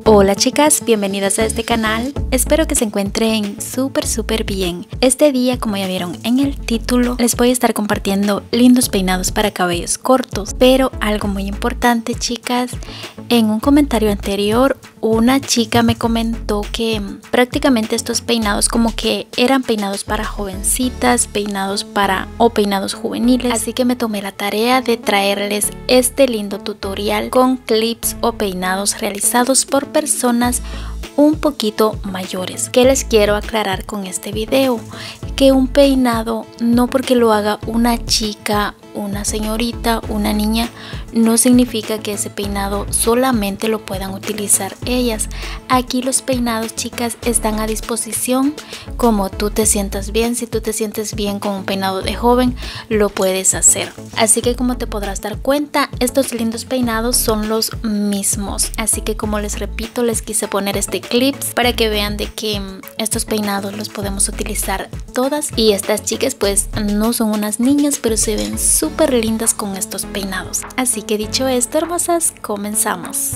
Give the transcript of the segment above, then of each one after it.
Hola chicas, bienvenidas a este canal. Espero que se encuentren súper bien. Este día, como ya vieron en el título, les voy a estar compartiendo lindos peinados para cabellos cortos. Pero algo muy importante, chicas, en un comentario anterior una chica me comentó que prácticamente estos peinados como que eran peinados para jovencitas, peinados juveniles, así que me tomé la tarea de traerles este lindo tutorial con clips o peinados realizados por personas un poquito mayores. Que les quiero aclarar con este video, que un peinado no porque lo haga una chica, una señorita, una niña, no significa que ese peinado solamente lo puedan utilizar ellas. Aquí los peinados, chicas, están a disposición como tú te sientas bien. Si tú te sientes bien con un peinado de joven, lo puedes hacer. Así que como te podrás dar cuenta, estos lindos peinados son los mismos. Así que como les repito, les quise poner este clip para que vean de que estos peinados los podemos utilizar todas. Y estas chicas pues no son unas niñas, pero se ven súper lindas con estos peinados. Así que dicho esto, hermosas, comenzamos.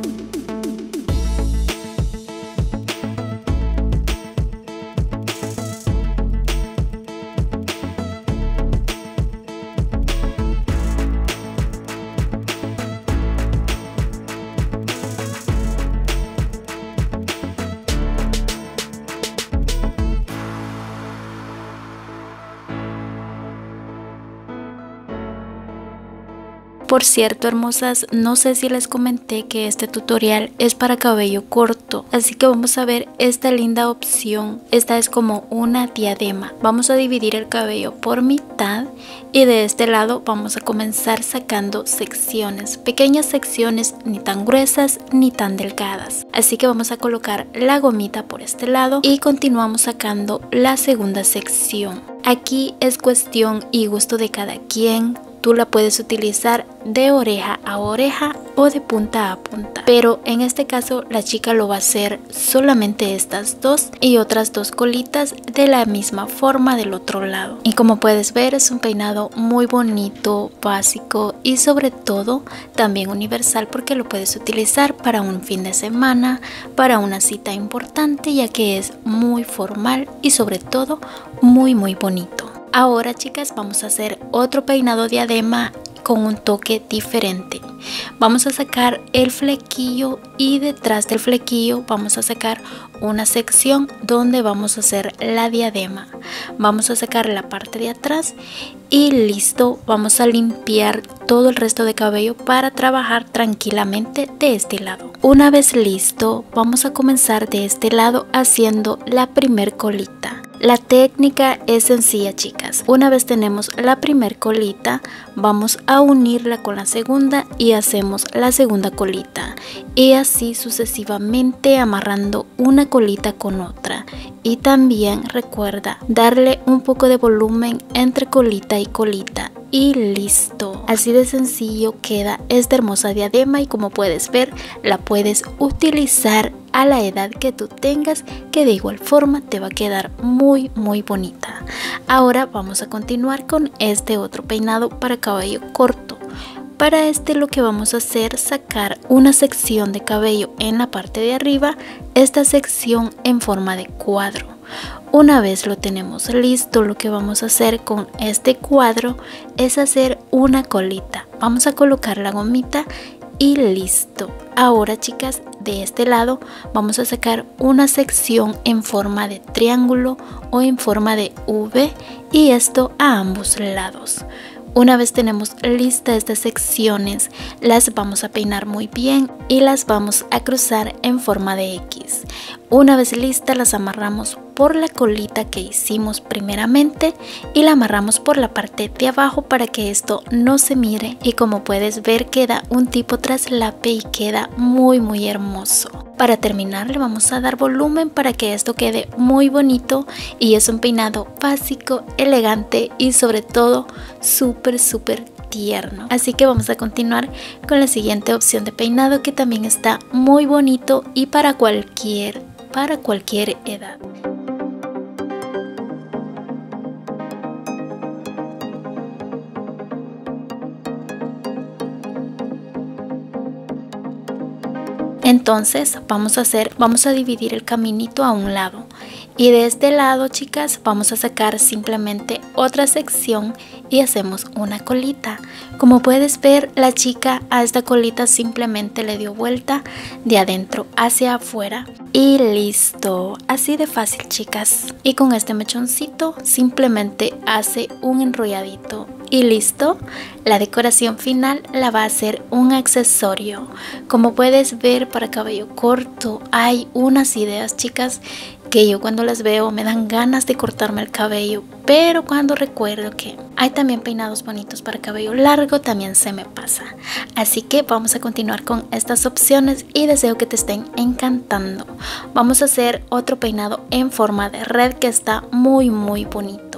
Por cierto, hermosas, no sé si les comenté que este tutorial es para cabello corto, así que vamos a ver esta linda opción. Esta es como una diadema. Vamos a dividir el cabello por mitad y de este lado vamos a comenzar sacando secciones, pequeñas secciones, ni tan gruesas ni tan delgadas. Así que vamos a colocar la gomita por este lado y continuamos sacando la segunda sección. Aquí es cuestión y gusto de cada quien. Tú la puedes utilizar de oreja a oreja o de punta a punta, pero en este caso la chica lo va a hacer solamente estas dos y otras dos colitas de la misma forma del otro lado. Y como puedes ver, es un peinado muy bonito, básico y sobre todo también universal, porque lo puedes utilizar para un fin de semana, para una cita importante, ya que es muy formal y sobre todo muy bonito. Ahora, chicas, vamos a hacer otro peinado diadema con un toque diferente. Vamos a sacar el flequillo y detrás del flequillo vamos a sacar una sección donde vamos a hacer la diadema. Vamos a sacar la parte de atrás y listo. Vamos a limpiar todo el resto de cabello para trabajar tranquilamente de este lado. Una vez listo, vamos a comenzar de este lado haciendo la primer colita. La técnica es sencilla, chicas. Una vez tenemos la primer colita, vamos a unirla con la segunda y hacemos la segunda colita. Y así sucesivamente, amarrando una colita con otra. Y también recuerda darle un poco de volumen entre colita y colita. Y listo. Así de sencillo queda esta hermosa diadema, y como puedes ver, la puedes utilizar a la edad que tú tengas, que de igual forma te va a quedar muy bonita. Ahora vamos a continuar con este otro peinado para cabello corto. Para este lo que vamos a hacer es sacar una sección de cabello en la parte de arriba, esta sección en forma de cuadro. Una vez lo tenemos listo, lo que vamos a hacer con este cuadro es hacer una colita. Vamos a colocar la gomita y listo. Ahora, chicas, de este lado vamos a sacar una sección en forma de triángulo o en forma de V, y esto a ambos lados. Una vez tenemos listas estas secciones, las vamos a peinar muy bien y las vamos a cruzar en forma de X. Una vez listas, las amarramos por la colita que hicimos primeramente y la amarramos por la parte de abajo para que esto no se mire, y como puedes ver queda un tipo traslape y queda muy hermoso. Para terminar, le vamos a dar volumen para que esto quede muy bonito, y es un peinado básico, elegante y sobre todo súper tierno. Así que vamos a continuar con la siguiente opción de peinado, que también está muy bonito y para cualquier edad. Entonces vamos a dividir el caminito a un lado y de este lado, chicas, vamos a sacar simplemente otra sección y hacemos una colita. Como puedes ver, la chica a esta colita simplemente le dio vuelta de adentro hacia afuera y listo. Así de fácil, chicas. Y con este mechoncito simplemente hace un enrolladito y listo. La decoración final la va a hacer un accesorio. Como puedes ver, para cabello corto hay unas ideas, chicas, que yo cuando las veo me dan ganas de cortarme el cabello, pero cuando recuerdo que hay también peinados bonitos para cabello largo, también se me pasa. Así que vamos a continuar con estas opciones y deseo que te estén encantando. Vamos a hacer otro peinado en forma de red que está muy bonito.